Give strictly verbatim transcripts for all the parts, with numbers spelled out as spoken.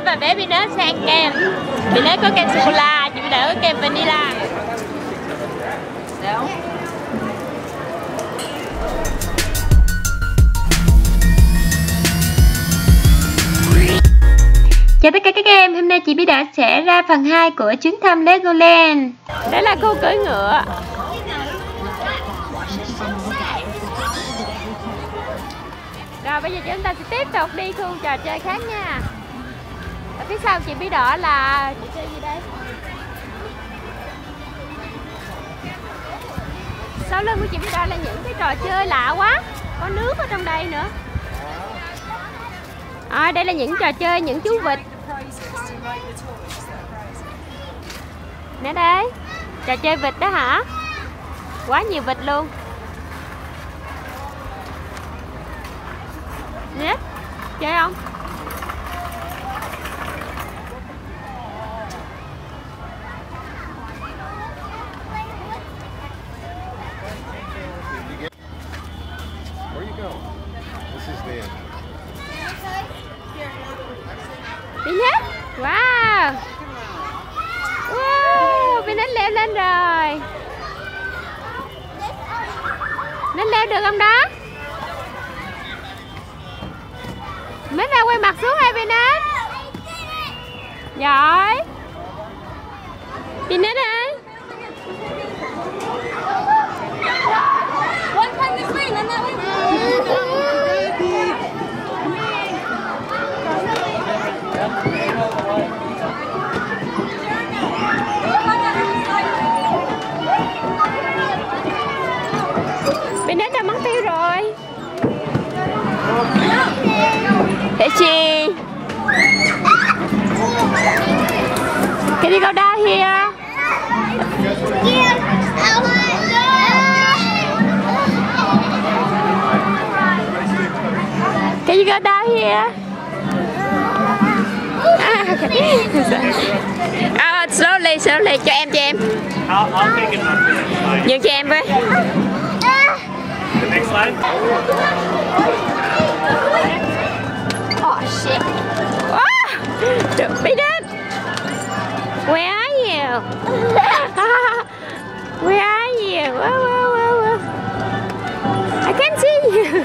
và bé Peanut sang kem. Peanut có kem sô-cô-la, chị Peanut có kem vanilla. Đâu? Chào tất cả các em, hôm nay chị Bí đã sẽ ra phần hai của chuyến thăm Legoland. Đó là cô cưỡi ngựa. Rồi bây giờ chúng ta sẽ tiếp tục đi khu trò chơi khác nha. Ở phía sau chị Bí Đỏ là trò chơi gì đây? Sau lưng của chị Bí Đỏ là những cái trò chơi lạ quá. Có nước ở trong đây nữa. À, đây là những trò chơi những chú vịt. Nè đây, trò chơi vịt đó hả? Quá nhiều vịt luôn. Nè, chơi không? Where you go? This is the end. Peanut, wow, wow, Peanut leo lên rồi. Nó leo được không đó? Mới ra quay mặt xuống hay Peanut? Giỏi. Peanut ơi. Peanut đã mất tiêu rồi. Hey chị. Can you go down here? Can you go down here? Ah, okay. Oh, slowly, slowly. Cho em, cho em. I'll, I'll take it on. Nhường cho em với. The next slide. Oh shit. Oh, Peanut. Where are you? Where are you? Whoa, whoa, whoa, whoa. I can't see you.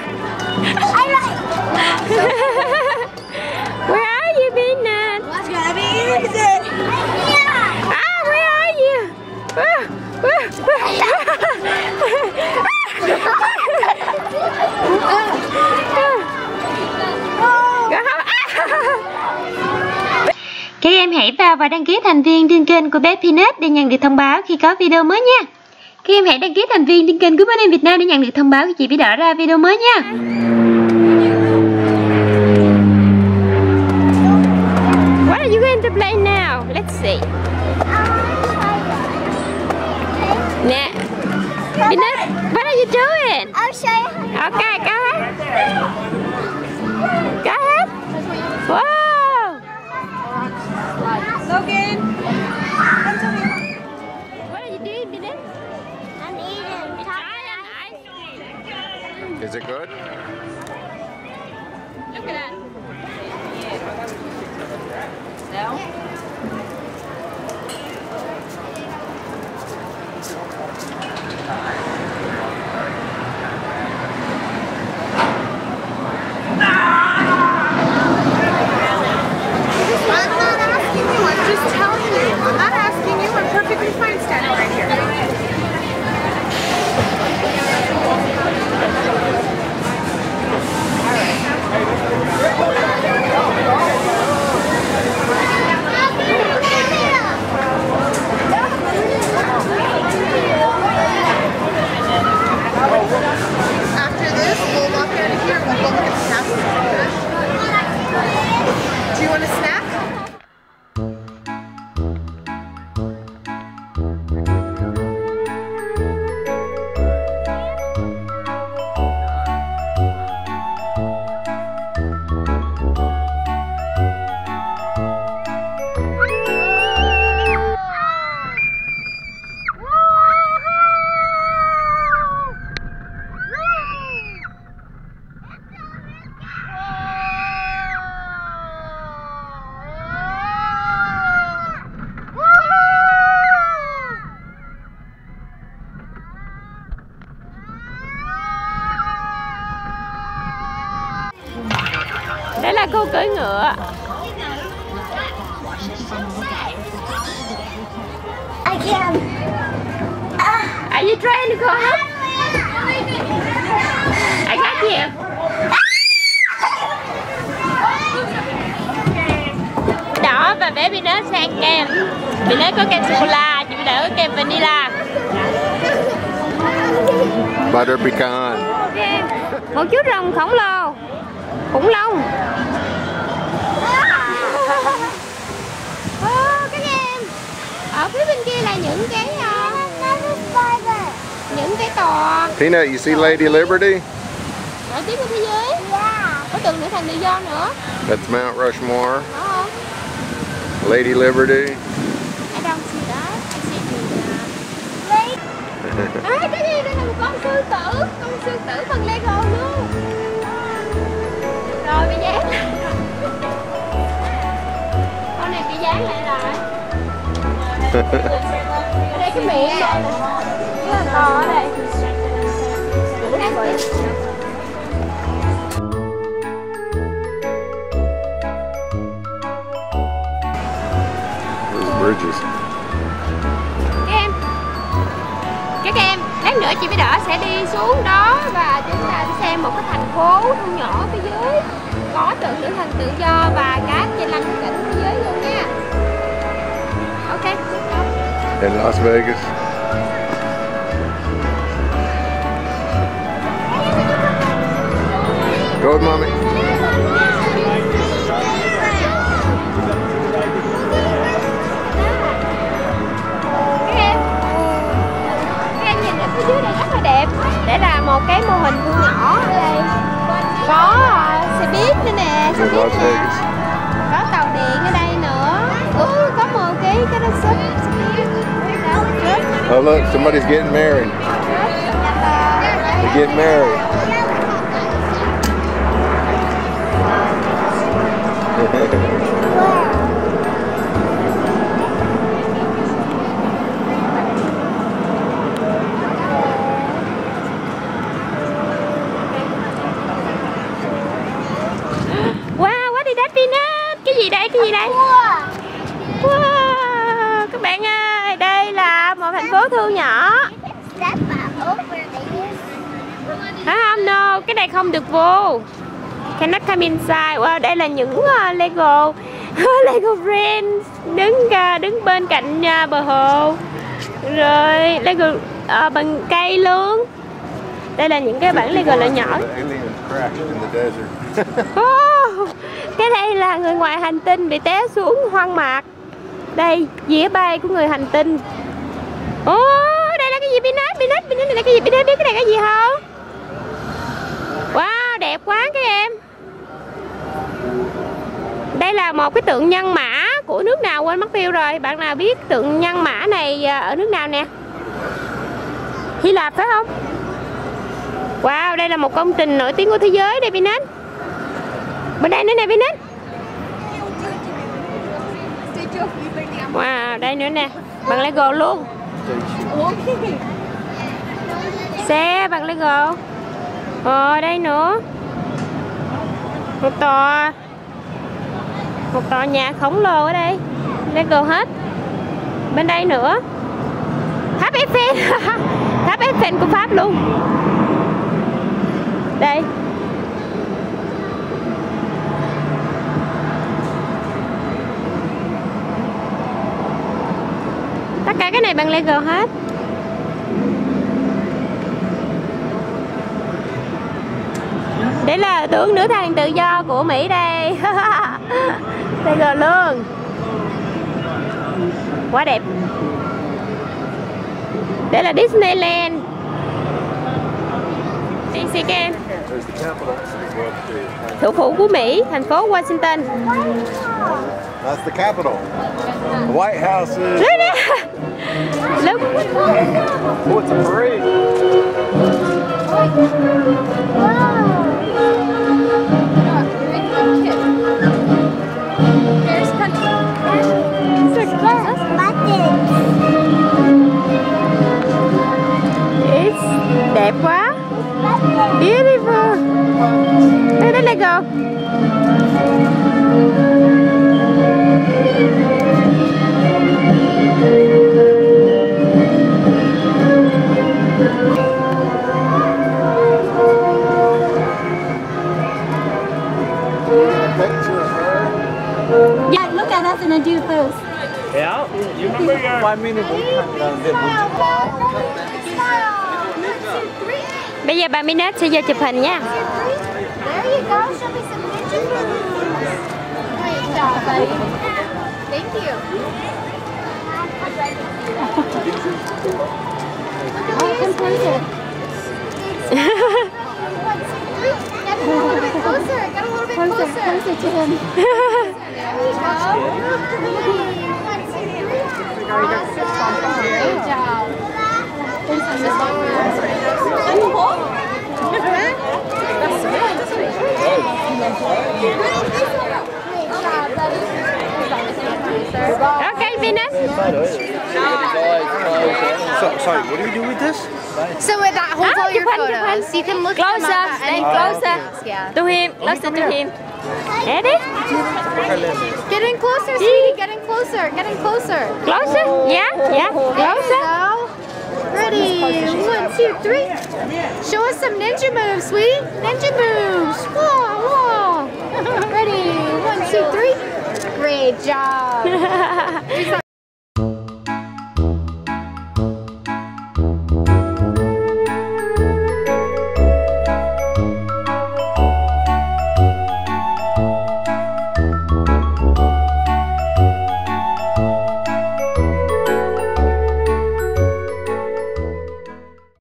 Where are you, Peanut? It's gonna be easy. Ah, where are you? Ah, ah, Các em hãy vào và đăng ký thành viên trên kênh của bé Peanut để nhận được thông báo khi có video mới nha. Các em hãy đăng ký thành viên trên kênh của Bé Em Việt Nam để nhận được thông báo khi chị Bí Đỏ ra video mới nha. What are you going to play now? Let's see. Nè, Peanut, what are you doing? I'll show you. Okay, go ahead. Go ahead. Whoa. Logan. What are you doing, Peanut? I'm eating chocolate ice cream. Is it good? Look at that. No. I can. Are you trying to go up? I got you. Đỏ và bé Peanut sang kem. Peanut có kem sô-cô-la, chị Đỡ có kem vanilla. Butter pecan. Một chú rồng khổng lồ. Khủng long. Oh, các em. Ở phía bên kia là những cái uh, những cái tòa. Peanut, you see Lady Liberty? Nổi tiếng của thế giới. Có tượng nữ thần tự do nữa. That's Mount Rushmore. Có không? Lady Liberty. I don't see that. I see the à, cái gì đây là một con sư tử. Con sư tử bằng Lego luôn. Rồi bị dán. Con này bị dán lại rồi. Ở đây cái miệng rất là to ở đây. Bridges. Các em, các em, lát nữa chị Bí Đỏ sẽ đi xuống đó và chúng ta sẽ xem một cái thành phố thu nhỏ phía dưới có tượng nữ thần tự do và các danh lam thắng cảnh thế giới luôn nha. Ok. In Las Vegas. Go with mommy. Phía dưới này rất là đẹp. Để là một cái mô hình thu nhỏ ở đây. Có uh, xe buýt nữa nè, xe buýt nè. Có tàu điện ở đây nữa. Ừ, có một cái cái đó shop. Oh look, somebody's getting married. They're getting married. Cái gì đây? Cái gì đây? Wow, các bạn ơi, đây là một thành phố thu nhỏ. Hả không? No, cái này không được vô. Cannot come inside. Wow, đây là những uh, Lego Lego Friends đứng uh, đứng bên cạnh uh, bờ hồ. Rồi Lego uh, bằng cây luôn. Đây là những cái bản Lego loại nhỏ. Oh, cái đây là người ngoài hành tinh bị té xuống hoang mạc. Đây, dĩa bay của người hành tinh. Ồ, oh, đây là cái gì? Peanut, Peanut, Peanut này là cái gì? Peanut biết cái này cái gì không? Wow, đẹp quá các em. Đây là một cái tượng nhân mã của nước nào quên mất tiêu rồi. Bạn nào biết tượng nhân mã này ở nước nào nè? Hy Lạp phải không? Wow, đây là một công trình nổi tiếng của thế giới đây Peanut. Bên đây nữa nè Peanut. Wow, đây nữa nè, bằng Lego luôn. Xe bằng Lego. Ờ, đây nữa. Một tòa Một tòa nhà khổng lồ ở đây, Lego hết. Bên đây nữa, tháp Eiffel. Tháp Eiffel của Pháp luôn. Đây. Tất cả cái này bằng Lego hết. Đây là tượng nữ thần tự do của Mỹ đây. Lego luôn. Quá đẹp. Đây là Disneyland. Đi xe các em. Thủ phủ của Mỹ, thành phố Washington. That's the capital. The White House is. Look. Oh, it's a parade. It's đẹp quá. Beautiful. Đây đây Lego. thousand and do both. Yeah. You remember your. Five minutes. Bây giờ bà Minette sẽ vô chụp hình nha. There you go. Show me some ninja moves. Great job, buddy. Thank you. Oh, completed. Get a little bit closer. Get a little bit closer. Closer to him. There we go. One, two, three. Awesome. Great job. Okay, Venus. So, sorry, what do you do with this? So with that holds Ah, all your chụp hình, chụp hình. photos. You can look them Closer, up at stay any closer. point. Yeah. To him, closer to him. Ready? Get in closer, sweetie. Get in closer. Get in closer. Closer? Yeah, yeah. Closer. So, ready? One, two, three. Show us some ninja moves, sweetie. Ninja moves. Whoa, whoa. Ready? One, two, three. Great job.